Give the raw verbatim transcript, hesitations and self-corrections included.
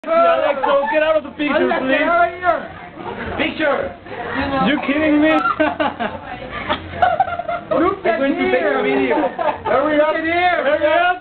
Alexo, get out of the picture, please. Picture. You kidding me? Look at I'm going to take a video. Hurry up! Hurry up!